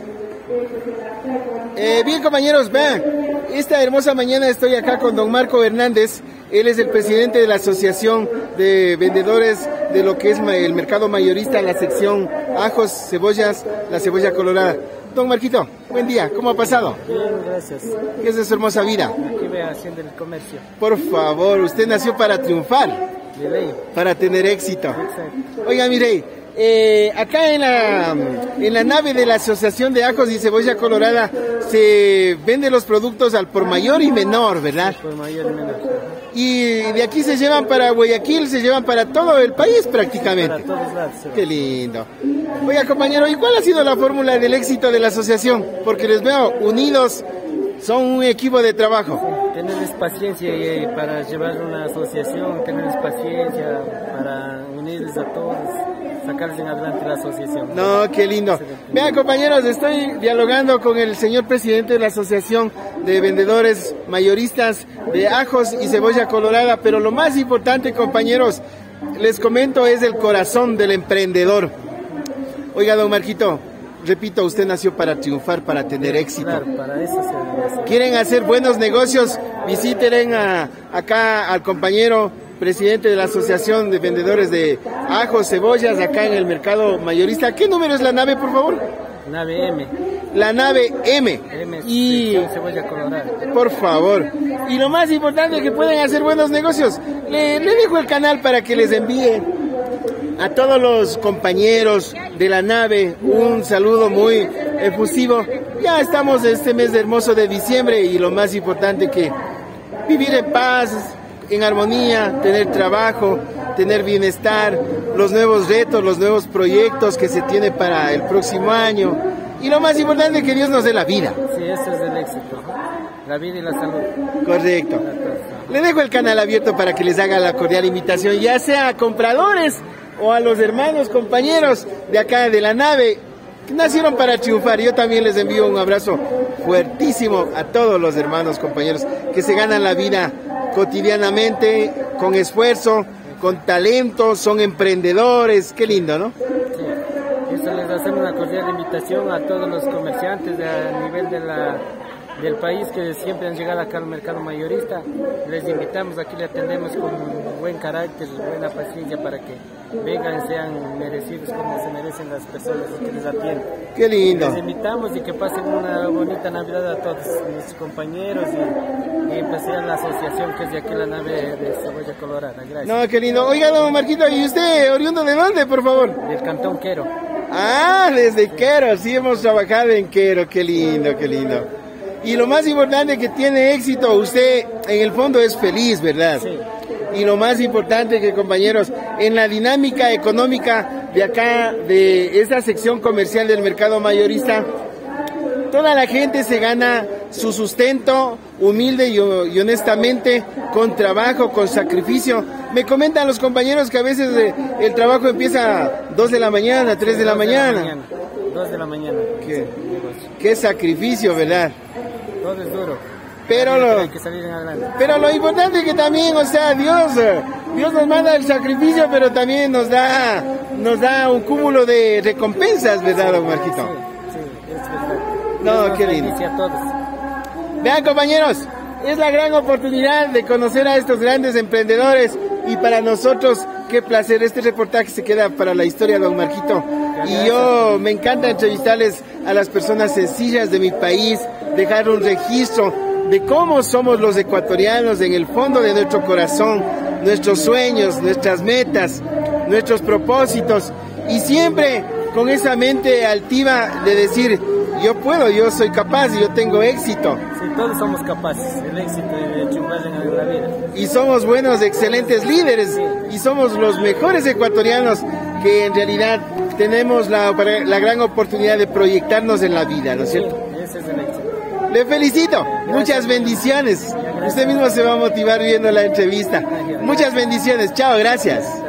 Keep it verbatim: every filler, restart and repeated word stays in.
Eh, bien, compañeros, vean, esta hermosa mañana estoy acá con don Marco Hernández. Él es el presidente de la Asociación de Vendedores de lo que es el mercado mayorista, la sección ajos, cebollas, la cebolla colorada. Don Marquito, buen día, ¿cómo ha pasado? Bien, gracias. ¿Qué es de su hermosa vida? Aquí ve haciendo el comercio. Por favor, usted nació para triunfar, De ley. para tener éxito. Exacto. Oiga, mire, eh, acá en la, en la nave de la Asociación de Ajos y Cebolla Colorada se venden los productos al por mayor y menor, ¿verdad? Por mayor y menor. Y de aquí se llevan para Guayaquil, se llevan para todo el país prácticamente. Para todos lados. se va. Qué lindo. Oiga, compañero, ¿y cuál ha sido la fórmula del éxito de la asociación? Porque les veo unidos, son un equipo de trabajo. Tenerles paciencia eh, para llevar una asociación, tenerles paciencia para unirles a todos, sacarles en adelante la asociación. No, qué lindo. Vean, compañeros, estoy dialogando con el señor presidente de la Asociación de Vendedores Mayoristas de Ajos y Cebolla Colorada, pero lo más importante, compañeros, les comento, es el corazón del emprendedor. Oiga, don Marquito, repito, usted nació para triunfar, para tener éxito. Claro, para eso se debe hacer. ¿Quieren hacer buenos negocios? Visiten a, acá al compañero presidente de la Asociación de Vendedores de Ajos, Cebollas, acá en el mercado mayorista. ¿Qué número es la nave, por favor? Nave M. La nave M. M, Y, sección cebolla colorada. por favor, y lo más importante, que pueden hacer buenos negocios. Le, le dejo el canal para que les envíe a todos los compañeros de la nave un saludo muy efusivo. Ya estamos este mes hermoso de diciembre y lo más importante, que vivir en paz, en armonía, tener trabajo, tener bienestar, los nuevos retos, los nuevos proyectos que se tiene para el próximo año. Y lo más importante, que Dios nos dé la vida. Sí, eso es el éxito. La vida y la salud. Correcto. Le dejo el canal abierto para que les haga la cordial invitación, ya sea a compradores o a los hermanos, compañeros de acá de la nave, que nacieron para triunfar. Yo también les envío un abrazo fuertísimo a todos los hermanos, compañeros, que se ganan la vida cotidianamente, con esfuerzo, con talento, son emprendedores. Qué lindo, ¿no? Sí. Eso les hacemos una cordial invitación a todos los comerciantes de, a nivel de la, del país que siempre han llegado acá al mercado mayorista. Les invitamos, aquí le atendemos con buen carácter, buena paciencia, para que vengan y sean merecidos como se merecen las personas que les atienden. Qué lindo. Les invitamos y que pasen una bonita Navidad a todos nuestros compañeros y, y pues sea la asociación que es de aquí, la nave de Cebolla Colorada. Gracias. No, qué lindo. Oiga, don Marquito, ¿y usted oriundo de dónde, por favor? Del Cantón Quero. Ah, desde Quero, sí hemos trabajado en Quero. Qué lindo, qué lindo. Y lo más importante, que tiene éxito, usted en el fondo es feliz, ¿verdad? Sí. Y lo más importante, que compañeros, en la dinámica económica de acá, de esta sección comercial del mercado mayorista, toda la gente se gana su sustento humilde y, y honestamente, con trabajo, con sacrificio. Me comentan los compañeros que a veces eh, el trabajo empieza a dos de la mañana, tres de la mañana. dos de la mañana. Qué, qué sacrificio, ¿verdad? Todo es duro. Pero lo, hay que salir en adelante. Pero lo importante es que también, o sea, Dios, Dios nos manda el sacrificio, pero también nos da, nos da un cúmulo de recompensas, ¿verdad, don Marquito? Sí, sí, es verdad. No, Dios qué nos lindo. bendice a todos. Vean, compañeros, es la gran oportunidad de conocer a estos grandes emprendedores, y para nosotros, qué placer. Este reportaje se queda para la historia, don Marquito. Y yo me encanta entrevistarles a las personas sencillas de mi país, dejar un registro de cómo somos los ecuatorianos en el fondo de nuestro corazón, nuestros sueños, nuestras metas, nuestros propósitos, y siempre con esa mente altiva de decir, yo puedo, yo soy capaz, yo tengo éxito. Sí, todos somos capaces, el éxito de triunfar en la vida. Y somos buenos, excelentes líderes, sí. Y somos los mejores ecuatorianos que en realidad tenemos la, la gran oportunidad de proyectarnos en la vida, ¿no es cierto? Sí, ese es el éxito. Le felicito, gracias. Muchas bendiciones. Usted mismo se va a motivar viendo la entrevista. Muchas bendiciones, chao, gracias.